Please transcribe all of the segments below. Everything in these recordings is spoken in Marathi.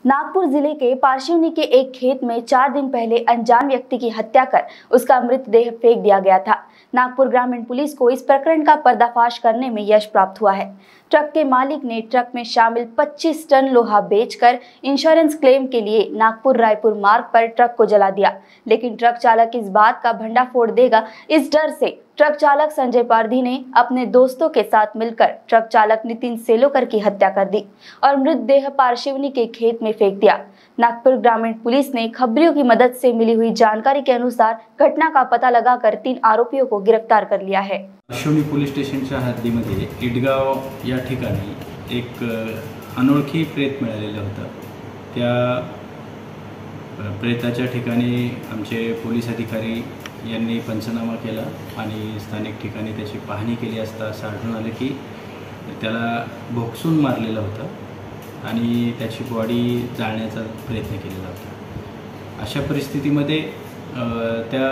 नागपुर जिले के पारशिवनी के एक खेत में 4 दिन पहले अनजान व्यक्ति की हत्या कर उसका मृतदेह फेंक दिया गया था। नागपुर ग्रामीण पुलिस को इस प्रकरण का पर्दाफाश करने में यश प्राप्त हुआ है। ट्रक के मालिक ने ट्रक में शामिल 25 टन लोहा बेचकर इंश्योरेंस क्लेम के लिए नागपुर रायपुर मार्ग पर ट्रक को जला दिया, लेकिन ट्रक चालक इस बात का भंडाफोड़ देगा, इस डर से ट्रक चालक संजय पारधी ने अपने दोस्तों के साथ मिलकर ट्रक चालक नितिन सेलोकर की हत्या कर दी और मृतदेह पारशिवनी के खेत में फेंक दिया। नागपुर ग्रामीण पुलिस ने खबरियों की मदद से मिली हुई जानकारी के अनुसार घटना का पता लगाकर 3 आरोपियों को गिरफ्तार कर लिया है। पारशिवनी पोलीस स्टेशनच्या हद्दीमध्ये इटगाव या ठिकाणी एक अनोळखी प्रेत मिळालेलं होतं। त्या प्रेताच्या ठिकाणी आमचे पोलीस अधिकारी यांनी पंचनामा केला आणि स्थानिक ठिकाणी त्याची पाहणी केली असता असं आढळून आलं की त्याला भोगसून मारलेलं होतं आणि त्याची बॉडी जाळण्याचा प्रयत्न केलेला होता। अशा परिस्थितीमध्ये त्या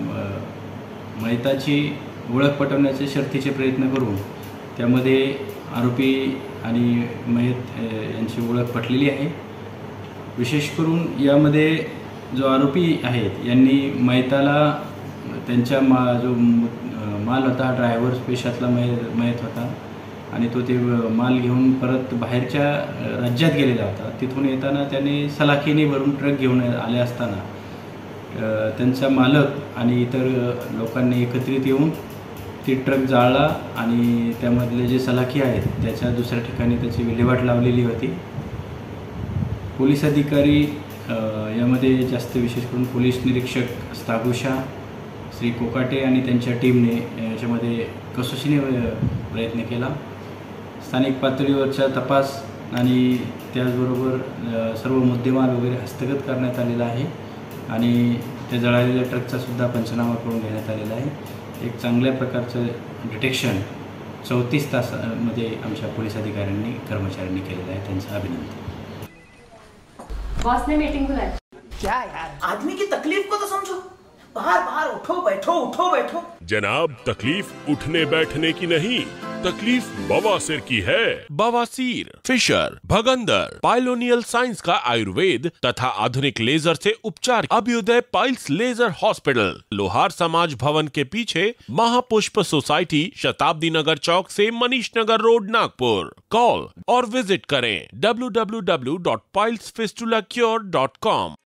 मयताची ओळख पटवण्याचे शर्थीचे प्रयत्न करून त्यामध्ये आरोपी आणि मयत यांची ओळख पटलेली आहे। विशेष करून यामध्ये जो आरोपी आहेत यांनी मयताला त्यांच्या जो माल होता, ड्रायव्हर पेशातला मयत होता आणि तो ते माल घेऊन परत बाहेरच्या राज्यात गेलेला होता। तिथून येताना त्याने सलाखीने भरून ट्रक घेऊन आले असताना त्यांचा मालक आणि इतर लोकांनी एकत्रित येऊन ती ट्रक जाळला आणि त्यामधले जे सलाखी आहेत त्याच्या दुसऱ्या ठिकाणी त्याची विल्हेवाट लावलेली होती। पोलीस अधिकारी यामध्ये जास्त विशेष करून पोलीस निरीक्षक स्थागुशा श्री कोकाटे आणि त्यांच्या टीमने याच्यामध्ये कसोशीने प्रयत्न केला। स्थानिक पातळीवरचा तपास आणि त्याचबरोबर सर्व मुद्देमाल वगैरे हस्तगत करण्यात आलेला आहे आणि त्या जळालेल्या ट्रकचा सुद्धा पंचनामा करून घेण्यात आलेला आहे। एक चांगल्या प्रकारचं डिटेक्शन 34 तासामध्ये आमच्या पोलीस अधिकाऱ्यांनी कर्मचाऱ्यांनी केलेलं आहे। त्यांचं अभिनंदन। बॉस ने मीटिंग बुलाई। क्या यार, आदमी की तकलीफ को तो समझो। बाहर बाहर उठो बैठो। जनाब, तकलीफ उठने बैठने की नहीं, तकलीफ बवासीर की है। बवासीर, फिशर, भगंदर, पाइलोनियल साइंस का आयुर्वेद तथा आधुनिक लेजर से उपचार। अभ्युदय पाइल्स लेजर हॉस्पिटल, लोहार समाज भवन के पीछे, महापुष्प सोसाइटी, शताब्दी नगर चौक से मनीष नगर रोड, नागपुर। कॉल और विजिट करें www.pilesfistulacure.com।